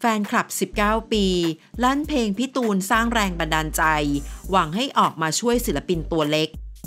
แฟนคลับ19 ปีลั่นเพลงพี่ตูนสร้างแรงบันดาลใจหวังให้ออกมาช่วยศิลปินตัวเล็ก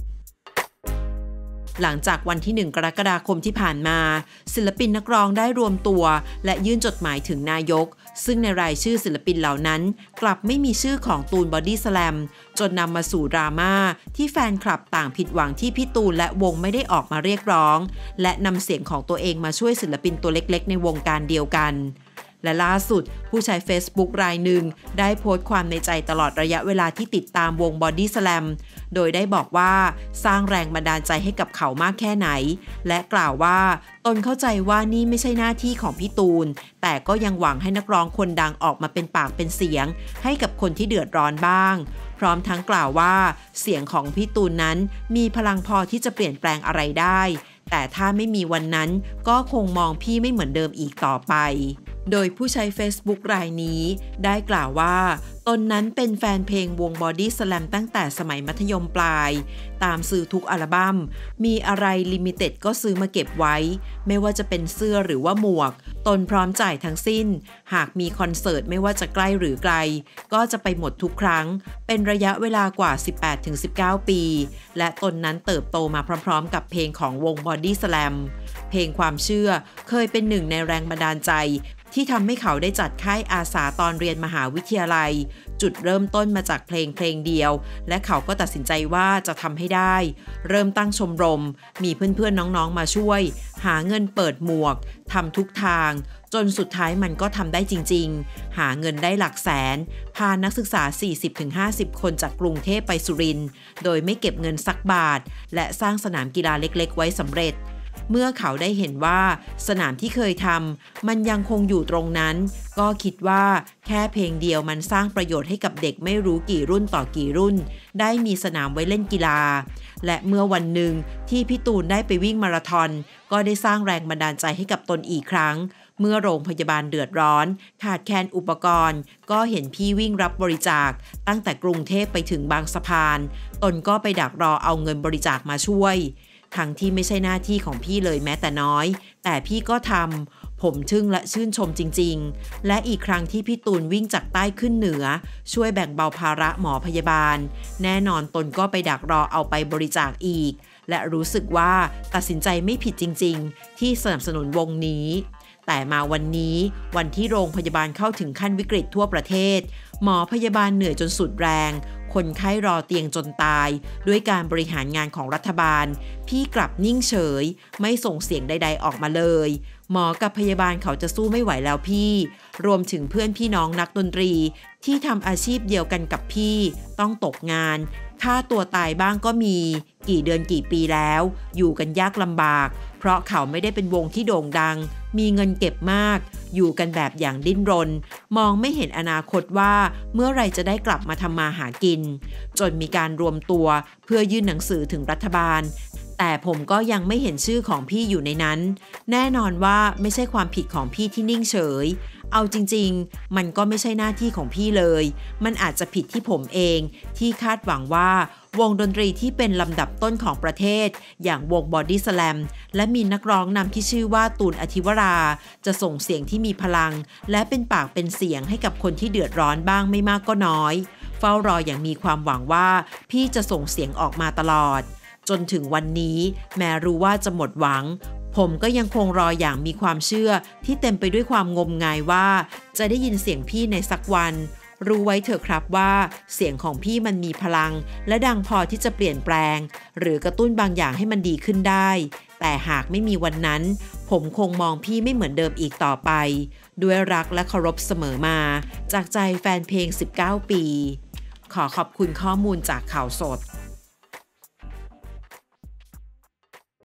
หลังจากวันที่1 กรกฎาคมที่ผ่านมาศิลปินนักร้องได้รวมตัวและยื่นจดหมายถึงนายกซึ่งในรายชื่อศิลปินเหล่านั้นกลับไม่มีชื่อของตูนบอดี้สแลมจนนำมาสู่ดราม่าที่แฟนคลับต่างผิดหวังที่พี่ตูนและวงไม่ได้ออกมาเรียกร้องและนำเสียงของตัวเองมาช่วยศิลปินตัวเล็กๆในวงการเดียวกันและล่าสุดผู้ใช้ Facebook รายหนึ่งได้โพสต์ความในใจตลอดระยะเวลาที่ติดตามวง Body Slam โดยได้บอกว่าสร้างแรงบันดาลใจให้กับเขามากแค่ไหนและกล่าวว่าตนเข้าใจว่านี่ไม่ใช่หน้าที่ของพี่ตูนแต่ก็ยังหวังให้นักร้องคนดังออกมาเป็นปากเป็นเสียงให้กับคนที่เดือดร้อนบ้างพร้อมทั้งกล่าวว่าเสียงของพี่ตูนนั้นมีพลังพอที่จะเปลี่ยนแปลงอะไรได้แต่ถ้าไม่มีวันนั้นก็คงมองพี่ไม่เหมือนเดิมอีกต่อไปโดยผู้ใช้ Facebook รายนี้ได้กล่าวว่าตนนั้นเป็นแฟนเพลงวง Body Slam ตั้งแต่สมัยมัธยมปลายตามซื้อทุกอัลบั้มมีอะไรลิมิเต็ดก็ซื้อมาเก็บไว้ไม่ว่าจะเป็นเสื้อหรือว่าหมวกตนพร้อมจ่ายทั้งสิ้นหากมีคอนเสิร์ตไม่ว่าจะใกล้หรือไกลก็จะไปหมดทุกครั้งเป็นระยะเวลากว่า 18-19 ปีและตนนั้นเติบโตมาพร้อมๆกับเพลงของวง Body Slam เพลงความเชื่อเคยเป็นหนึ่งในแรงบันดาลใจที่ทำให้เขาได้จัดค่ายอาสาตอนเรียนมหาวิทยาลัยจุดเริ่มต้นมาจากเพลงเดียวและเขาก็ตัดสินใจว่าจะทำให้ได้เริ่มตั้งชมรมมีเพื่อนๆน้องๆมาช่วยหาเงินเปิดหมวกทำทุกทางจนสุดท้ายมันก็ทำได้จริงๆหาเงินได้หลักแสนพานักศึกษา 40-50 คนจากกรุงเทพไปสุรินทร์โดยไม่เก็บเงินสักบาทและสร้างสนามกีฬาเล็กๆไว้สำเร็จเมื่อเขาได้เห็นว่าสนามที่เคยทำมันยังคงอยู่ตรงนั้นก็คิดว่าแค่เพลงเดียวมันสร้างประโยชน์ให้กับเด็กไม่รู้กี่รุ่นต่อกี่รุ่นได้มีสนามไว้เล่นกีฬาและเมื่อวันหนึ่งที่พี่ตูนได้ไปวิ่งมาราธอนก็ได้สร้างแรงบันดาลใจให้กับตนอีกครั้งเมื่อโรงพยาบาลเดือดร้อนขาดแคลนอุปกรณ์ก็เห็นพี่วิ่งรับบริจาคตั้งแต่กรุงเทพไปถึงบางสะพานตนก็ไปดักรอเอาเงินบริจาคมาช่วยทั้งที่ไม่ใช่หน้าที่ของพี่เลยแม้แต่น้อยแต่พี่ก็ทำผมทึ่งและชื่นชมจริงๆและอีกครั้งที่พี่ตูนวิ่งจากใต้ขึ้นเหนือช่วยแบ่งเบาภาระหมอพยาบาลแน่นอนตนก็ไปดักรอเอาไปบริจาคอีกและรู้สึกว่าตัดสินใจไม่ผิดจริงๆที่สนับสนุนวงนี้แต่มาวันนี้วันที่โรงพยาบาลเข้าถึงขั้นวิกฤตทั่วประเทศหมอพยาบาลเหนื่อยจนสุดแรงคนไข้รอเตียงจนตายด้วยการบริหารงานของรัฐบาลพี่กลับนิ่งเฉยไม่ส่งเสียงใดๆออกมาเลยหมอกับพยาบาลเขาจะสู้ไม่ไหวแล้วพี่รวมถึงเพื่อนพี่น้องนักดนตรีที่ทำอาชีพเดียวกันกับพี่ต้องตกงานฆ่าตัวตายบ้างก็มีกี่เดือนกี่ปีแล้วอยู่กันยากลำบากเพราะเขาไม่ได้เป็นวงที่โด่งดังมีเงินเก็บมากอยู่กันแบบอย่างดิ้นรนมองไม่เห็นอนาคตว่าเมื่อไรจะได้กลับมาทำมาหากินจนมีการรวมตัวเพื่อยื่นหนังสือถึงรัฐบาลแต่ผมก็ยังไม่เห็นชื่อของพี่อยู่ในนั้นแน่นอนว่าไม่ใช่ความผิดของพี่ที่นิ่งเฉยเอาจริงๆมันก็ไม่ใช่หน้าที่ของพี่เลยมันอาจจะผิดที่ผมเองที่คาดหวังว่าวงดนตรีที่เป็นลำดับต้นของประเทศอย่างวง Body Slam และมีนักร้องนำที่ชื่อว่าตูนอธิวราจะส่งเสียงที่มีพลังและเป็นปากเป็นเสียงให้กับคนที่เดือดร้อนบ้างไม่มากก็น้อยเฝ้ารออย่างมีความหวังว่าพี่จะส่งเสียงออกมาตลอดจนถึงวันนี้แม้รู้ว่าจะหมดหวังผมก็ยังคงรออย่างมีความเชื่อที่เต็มไปด้วยความงมงายว่าจะได้ยินเสียงพี่ในสักวันรู้ไว้เถอะครับว่าเสียงของพี่มันมีพลังและดังพอที่จะเปลี่ยนแปลงหรือกระตุ้นบางอย่างให้มันดีขึ้นได้แต่หากไม่มีวันนั้นผมคงมองพี่ไม่เหมือนเดิมอีกต่อไปด้วยรักและเคารพเสมอมาจากใจแฟนเพลง19 ปีขอขอบคุณข้อมูลจากข่าวสด